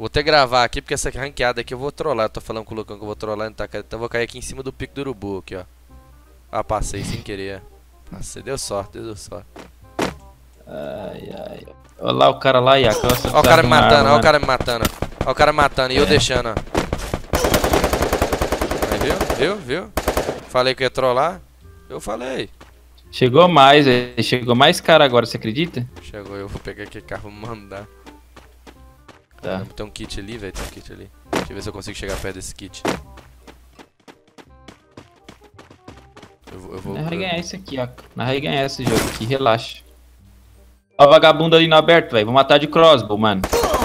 Vou até gravar aqui, porque essa ranqueada aqui eu vou trollar. Eu tô falando com o Lucão que eu vou trollar, não tá, então eu vou cair aqui em cima do pico do urubu, aqui, ó. Ah, passei sem querer. Passei, deu sorte, deu sorte. Ai, ai. Olha lá o cara lá, Iaco. Ó o cara me matando, ó o cara me matando. Ó o cara me matando e eu deixando, ó. Aí, viu? Falei que ia trollar. Eu falei. Chegou mais, velho. Chegou mais cara agora, você acredita? Chegou, eu vou pegar aquele carro e mandar. Tá. Tem um kit ali, velho, tem um kit ali. Deixa eu ver se eu consigo chegar perto desse kit. Eu vou... Nós vai ganhar esse aqui, ó. Nós vai ganhar esse jogo aqui, relaxa. Ó o vagabundo ali no aberto, velho. Vou matar de crossbow, mano.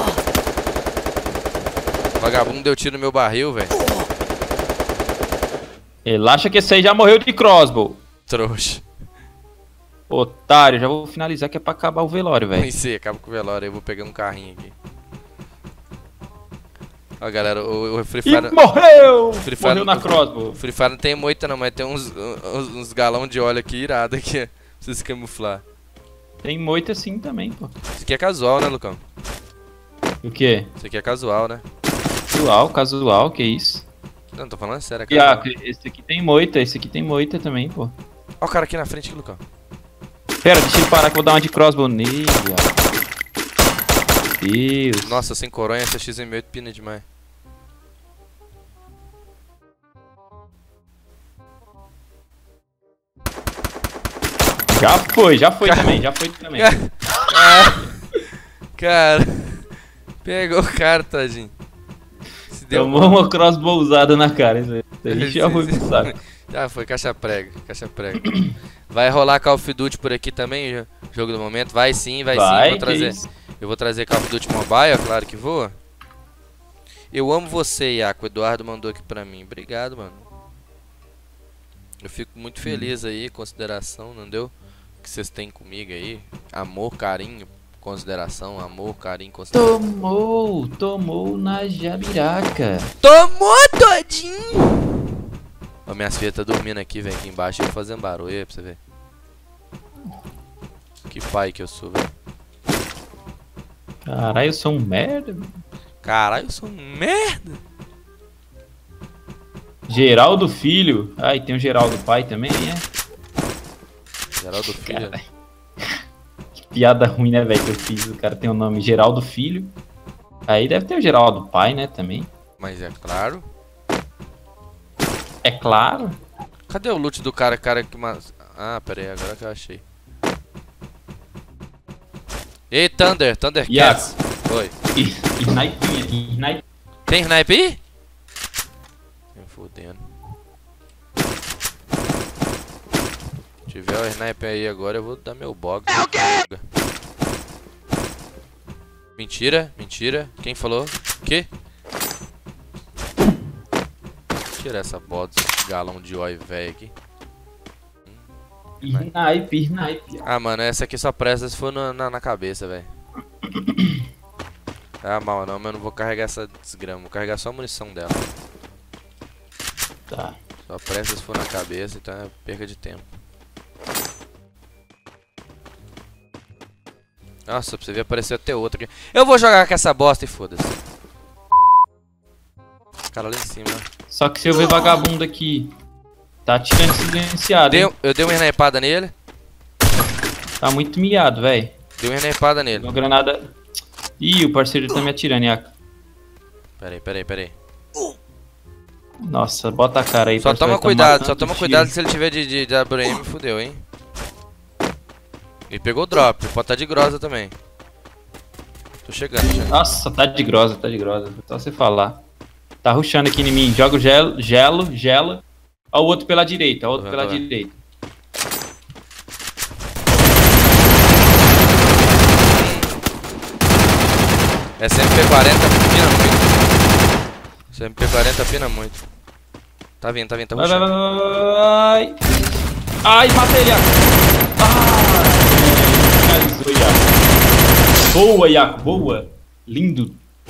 O vagabundo deu tiro no meu barril, velho. Relaxa que esse aí já morreu de crossbow. Trouxa. Otário, já vou finalizar que é pra acabar o velório, velho. Pensei, acaba com o velório, aí eu vou pegar um carrinho aqui. Ó, galera, o Free Fire... E morreu! Free Fire, Morreu na crossbow. O Free Fire não tem moita não, mas tem uns galão de óleo aqui irado aqui, pra você se camuflar. Tem moita assim também, pô. Isso aqui é casual, né, Lucão? O quê? Isso aqui é casual, né? Casual, que isso? Não, tô falando sério, é casual. Iaco, esse aqui tem moita também, pô. Ó o cara aqui na frente, aqui, Lucão. Pera, deixa ele parar que eu vou dar uma de crossbow nele, ó. Deus. Nossa, sem coronha, essa XM8 pina demais. Já foi também. Cara, pegou o cara, tadinho. Se deu Tomou uma crossbow usada na cara, isso aí já foi pro saco. Já foi, caixa prega. Vai rolar Call of Duty por aqui também, jogo do momento? Vai sim, vai sim, vou trazer. Eu vou trazer Call of Duty Mobile, claro que vou. Eu amo você, Iaco, o Eduardo mandou aqui pra mim. Obrigado, mano. Eu fico muito feliz aí, consideração, não deu? Que vocês têm comigo aí. Amor, carinho, consideração, amor, carinho, consideração. Tomou na jabiraca. Tomou todinho! Ó, minhas filhas tá dormindo aqui, velho, aqui embaixo. Eu vou fazendo barulho aí pra você ver. Que pai que eu sou, velho. Caralho, eu sou um merda, mano. Caralho, eu sou um merda. Geraldo Filho. Ai, tem o Geraldo Pai também, Geraldo Filho. Cara, que piada ruim, né, velho, que eu fiz. O cara tem o nome Geraldo Filho. Aí deve ter o Geraldo Pai, né, também. Mas é claro. É claro. Cadê o loot do cara que... Ah, pera aí, agora que eu achei. Ei, Thundercats. Oi. Snipe. Tem snipe aí? Me fudendo. Se tiver o snipe aí agora, eu vou dar meu bog. É o quê? Mentira. Quem falou? Que? Tira essa bola desse galão de óleo velho aqui. Snipe. Ah, mano, essa aqui só presta se for na cabeça, velho. Ah, mal não, mas eu não vou carregar essa desgrama. Vou carregar só a munição dela. Tá. Só presta se for na cabeça, então é perca de tempo. Nossa, pra você ver, apareceu até outra aqui. Eu vou jogar com essa bosta e foda-se. Os caras lá em cima. Só que se eu ver vagabundo aqui, tá atirando silenciado, hein? Eu dei uma snipada nele. Tá muito miado, velho. Dei uma snipada nele. Uma granada... Ih, o parceiro tá me atirando, Iaco. Peraí. Nossa, bota a cara aí. Só parceiro, toma tá cuidado, matando se ele tiver de WM, fudeu, hein. Ele pegou o drop, pode estar de grosa também. Tô chegando. Nossa, tá de grosa. Só você falar. Tá rushando aqui em mim. Joga o gelo. Ó o outro pela direita, Essa MP40 pina muito. Essa MP40 pina muito. Tá vindo, tá rushando. Vai. Ai, matei ele, Iaco. Finalizou, Iaco. Boa, Iaco, boa. Lindo.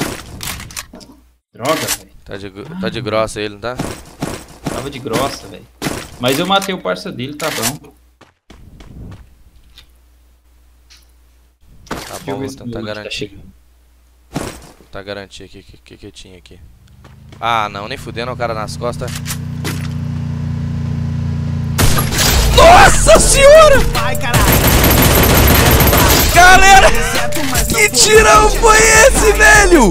Droga, velho. Tá de grossa ele, não tá? Tava de grossa, velho. Mas eu matei o parça dele, tá bom. Tá bom, vou tentar garantir. Tá garantido aqui. O que tinha aqui? Ah, não. Nem fudendo o cara nas costas. Nossa senhora! Galera, que tirão foi esse, velho?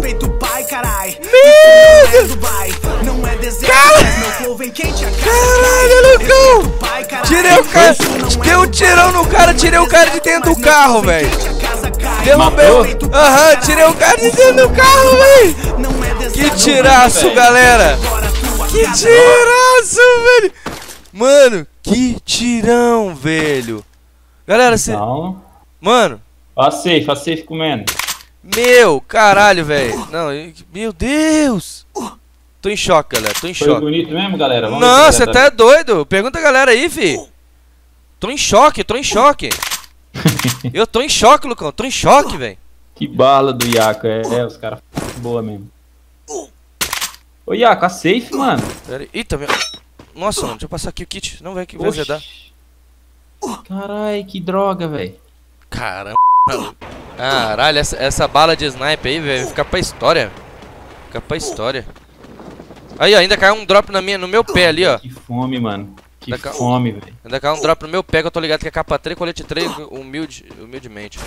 Caralho, Lucão! Tirei o cara, deu um tirão no cara, tirei o cara de dentro do carro, velho. Derrubei. Aham, tirei o cara de dentro do carro, velho. Que tiraço, galera. Que tiraço, velho. Mano, que tirão, velho. Galera, você... Mano. Faz safe comendo. Meu, caralho, velho. Não, meu Deus. Tô em choque, galera. Tô em choque. Foi bonito mesmo, galera? Vamos não, você tá doido. Pergunta a galera aí, fi. Tô em choque, tô em choque. Eu tô em choque, Lucão. Tô em choque, velho. Que bala do Iaco. Os caras boa mesmo. Ô, Iaco, a safe, mano. Pera aí. Eita, meu... Nossa, mano. Deixa eu passar aqui o kit. Não vai que vai azedar. Carai, que droga, velho. Caramba. Caralho, essa bala de sniper aí, velho, fica pra história. Fica pra história. Aí, ó, ainda caiu um drop no meu pé ali, ó. Que fome, mano. Que fome, velho. Ainda caiu um drop no meu pé, que eu tô ligado que é capa 3, colete 3, humildemente.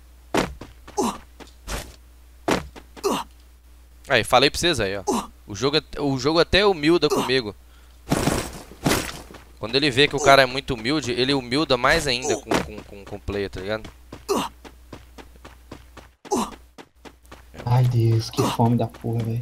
Aí, falei pra vocês aí, ó. O jogo até humilda comigo. Quando ele vê que o cara é muito humilde, ele humilda mais ainda com o player, tá ligado? Ai, Deus, que fome da porra, velho.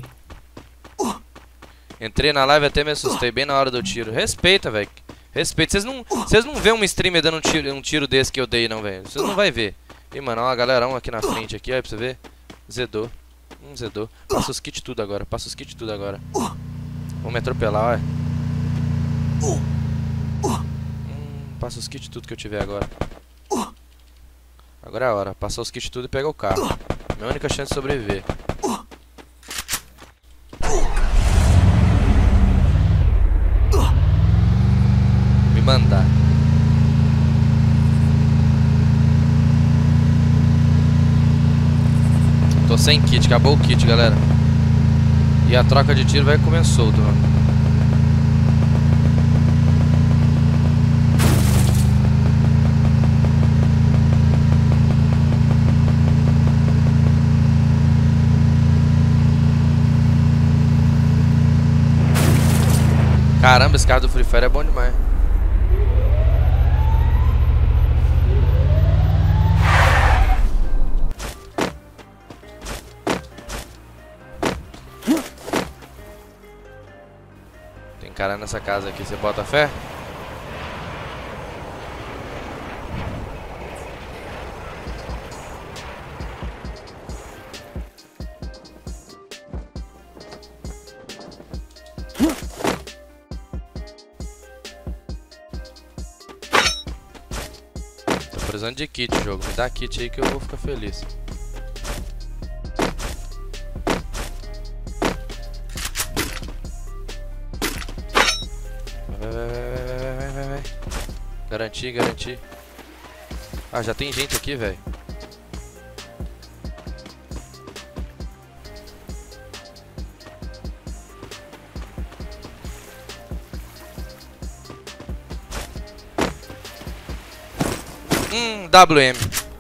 Entrei na live e até me assustei bem na hora do tiro. Respeita, velho. Respeita. Vocês não vê um streamer dando um tiro desse que eu dei, não, velho. Vocês não vai ver. E, mano, ó, a galerão aqui na frente, aqui, ó, pra você ver. Zedou. Zedou. Passa os kits tudo agora. Passa os kits tudo agora. Vou me atropelar, ó. Passa os kits tudo que eu tiver agora. Agora é a hora. Passar os kits tudo e pegar o carro. Minha única chance de sobreviver. Me mandar. Tô sem kit, acabou o kit, galera. E a troca de tiro vai comer solto, mano. Caramba, esse cara do Free Fire é bom demais. Tem cara nessa casa aqui, você bota fé? Precisando de kit, jogo. Me dá kit aí que eu vou ficar feliz. Vai. Garanti. Ah, já tem gente aqui, velho. WM.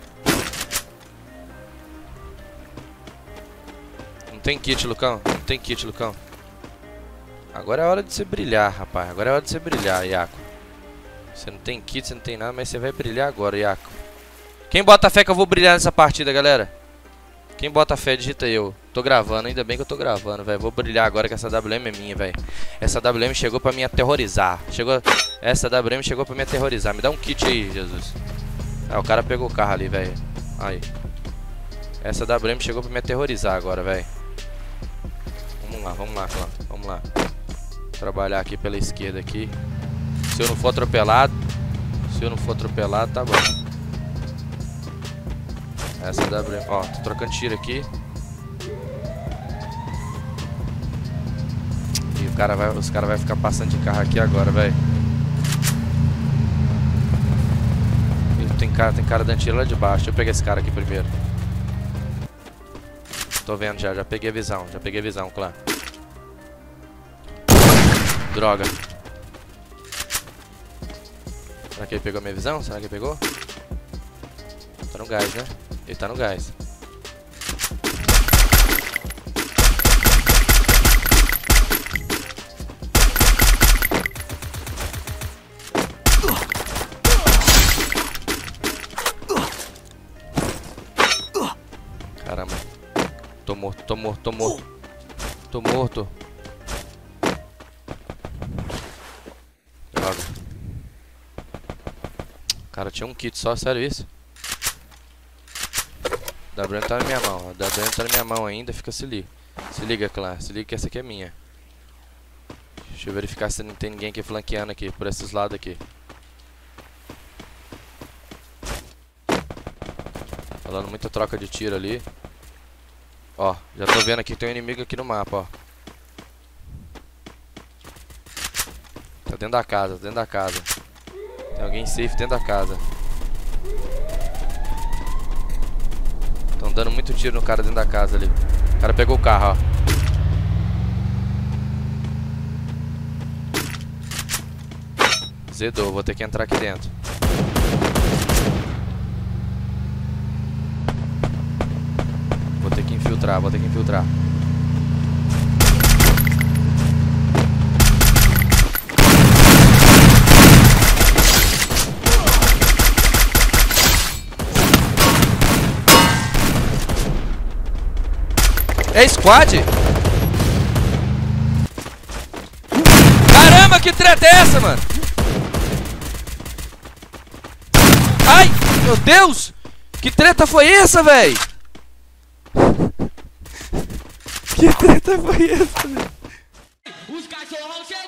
Não tem kit, Lucão. Não tem kit, Lucão. Agora é hora de você brilhar, rapaz. Agora é hora de você brilhar, Iaco. Você não tem kit, você não tem nada, mas você vai brilhar agora, Iaco. Quem bota fé que eu vou brilhar nessa partida, galera? Quem bota fé, digita eu. Tô gravando, ainda bem que eu tô gravando, velho. Vou brilhar agora que essa WM é minha, velho. Essa WM chegou pra me aterrorizar. Essa WM chegou pra me aterrorizar. Me dá um kit aí, Jesus. Ah, o cara pegou o carro ali, velho. Aí. Essa WM chegou pra me aterrorizar agora, velho. Vamos lá. Trabalhar aqui pela esquerda aqui. Se eu não for atropelado, tá bom. Essa WM, ó, tô trocando tiro aqui. E os cara vai ficar passando de carro aqui agora, velho. Tem cara dando tiro lá de baixo. Deixa eu pegar esse cara aqui primeiro. Tô vendo já peguei a visão, claro. Droga. Será que ele pegou a minha visão? Será que ele pegou? Tá no gás, né? Ele tá no gás. Caramba. Tô morto. Droga. Cara, tinha um kit só, sério isso? Da Brand tá na minha mão, da Brand tá na minha mão ainda, fica se liga. Se liga, clã, se liga que essa aqui é minha. Deixa eu verificar se não tem ninguém aqui flanqueando aqui, por esses lados aqui. Falando muita troca de tiro ali. Ó, já tô vendo aqui que tem um inimigo aqui no mapa, ó. Tá dentro da casa, Tem alguém safe dentro da casa. Estão dando muito tiro no cara dentro da casa ali. O cara pegou o carro, ó. Zedou, vou ter que entrar aqui dentro. Vou ter que infiltrar. É squad? Caramba, que treta é essa, mano? Ai, meu Deus! Que treta foi essa, véi? Que treta foi essa, velho? Os cachorros